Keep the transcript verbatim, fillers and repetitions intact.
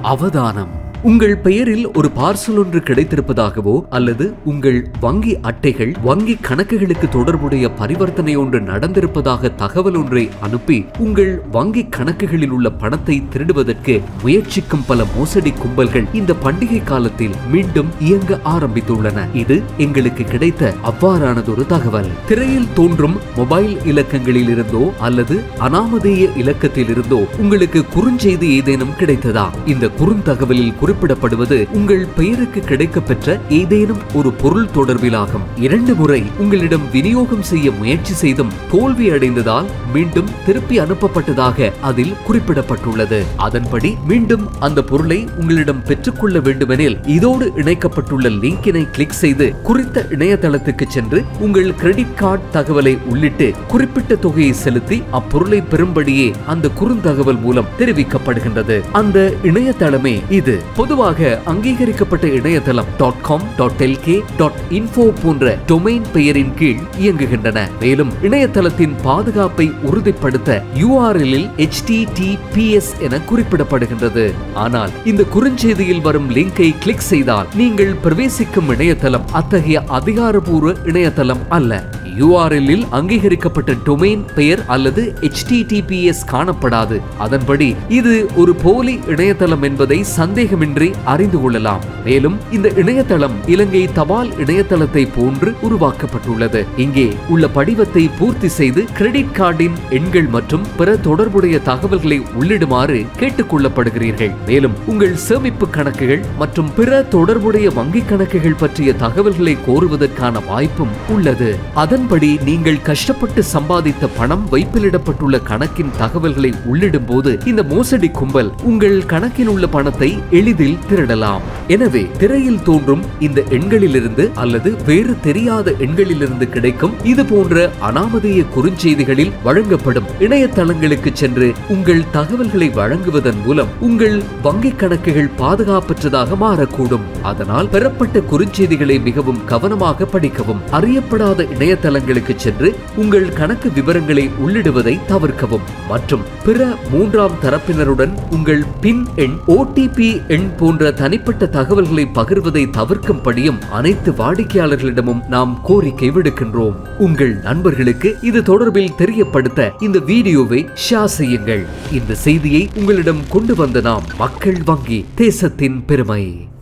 அவதானம். உங்கள் பெயரில் ஒரு பார்சல் ஒன்று கிடைத்திருப்பதாகவோ அல்லது உங்கள் வங்கி அட்டைகள் வங்கி கணக்குகளுக்கு தொடர்புடைய பரிவர்த்தனை ஒன்று நடந்திருப்பதாக தகவல் ஒன்றை அனுப்பி உங்கள் வங்கி கணக்குகளில் உள்ள பணத்தை திருடுவதற்கு முயற்சிக்கும் பல மோசடி கும்பல்கள் இந்த பண்டிகை காலத்தில் மீண்டும் இயங்க ஆரம்பித்துள்ளன. இது எங்களுக்கு கிடைத்த அவ்வாறானதொரு தகவல். திரையில் தோன்றும் மொபைல் இலக்கங்களில் இருந்தோ அல்லது அனாமதேய இலக்கத்தில் இருந்தோ உங்களுக்கு குறுஞ்செய்தி ஏதேனும் கிடைத்ததா? இந்த குறுந்தகவலில் குறிப்பிடப்படுவது உங்கள் பெயருக்கு கிடைக்கப்பெற்ற ஏதேனும் ஒரு பொருள் தொடர்பிலாகும். இரண்டு முறை உங்களிடம் விநியோகம் செய்ய முயற்சி செய்தும் தோல்வி அடைந்ததால் மீண்டும் திருப்பி அனுப்பப்பட்டதாக அதில் குறிப்பிடப்பட்டுள்ளது. அதன்படி மீண்டும் அந்த பொருளை உங்களிடம் பெற்றுக்கொள்ள வேண்டுமெனில் இதோடு இணைக்கப்பட்டுள்ள லிங்கினை கிளிக் செய்து குறித்த இணையதளத்துக்கு சென்று உங்கள் கிரெடிட் கார்டு தகவலை உள்ளிட்டு குறிப்பிட்ட தொகையை செலுத்தி அப்பொருளை பெறும்படியே அந்த குறுந்தகவல் மூலம் தெரிவிக்கப்படுகின்றது. அந்த இணையதளமே இது. பொதுவாக அங்கீகரிக்கப்பட்ட இணையதளம் dot com dot LK dot info போன்ற டொமைன் பெயரின் கீழ் இயங்குகின்றன. மேலும் இணையதளத்தின் பாதுகாப்பை உறுதிப்படுத்த U R L H T T P S என குறிப்பிடப்படுகின்றது. ஆனால் இந்த குறுஞ்செய்தியில் வரும் லிங்கை கிளிக் செய்தால் நீங்கள் பிரவேசிக்கும் இணையதளம் அத்தகைய அதிகாரப்பூர்வ இணையதளம் அல்ல. யூ ஆர் எல் இல் அங்கீகரிக்கப்பட்ட டொமைன் பெயர் அல்லது H T T P S காணப்படாது. அதன்படி இது ஒரு போலி இணையதளம் என்பதை சந்தேகமின்றி அறிந்து கொள்ளலாம். மேலும் இந்த இணையதளம் இலங்கை தபால் இணையதளத்தை போன்று உருவாக்கப்பட்டுள்ளது. இங்கே உள்ள படிவத்தை பூர்த்தி செய்து கிரெடிட் கார்டின் எண்கள் மற்றும் பிற தொடர்புடைய தகவல்களை உள்ளிடுமாறு கேட்டுக் கொள்ளப்படுகிறீர்கள். மேலும் உங்கள் சேமிப்பு கணக்குகள் மற்றும் பிற தொடர்புடைய வங்கி கணக்குகள் பற்றிய தகவல்களை கோருவதற்கான வாய்ப்பும் உள்ளது. அதன்படி நீங்கள் கஷ்டப்பட்டு சம்பாதித்த பணம் வைப்பிலிடப்பட்டுள்ள கணக்கின் தகவல்களை உள்ளிடும் போது இந்த மோசடி கும்பல் உங்கள் கணக்கில் உள்ள பணத்தை எளிதில் திருடலாம். எனவே திரையில் தோன்றும் இந்த எண்களிலிருந்து அல்லது வேறு தெரியாத எண்களிலிருந்து கிடைக்கும் இது போன்ற அனாமதேய குறுஞ்செய்திகளில் வழங்கப்படும் இணையதளங்களுக்கு சென்று உங்கள் தகவல்களை வழங்குவதன் மூலம் உங்கள் வங்கி கணக்குகள் பாதுகாப்பற்றதாக மாறக்கூடும். அதனால் பெறப்பட்ட குறுஞ்செய்திகளை மிகவும் கவனமாக படிக்கவும். அறியப்படாத இணையதளங்களுக்கு சென்று உங்கள் கணக்கு விவரங்களை உள்ளிடுவதை தவிர்க்கவும். மற்றும் பிற மூன்றாம் தரப்பினருடன் உங்கள் பின் எண் ஓ டி பி எண் போன்ற தனிப்பட்ட தகவல்களை பகிர்வதை தவிர்க்கும்படியும் அனைத்து வாடிக்கையாளர்களிடமும் நாம் கோரிக்கை விடுக்கின்றோம். உங்கள் நண்பர்களுக்கு இது தொடர்பில் தெரியப்படுத்த இந்த வீடியோவை ஷேர் செய்யுங்கள். இந்த செய்தியை உங்களிடம் கொண்டு வந்த நாம் மக்கள் வங்கி, தேசத்தின் பெருமை.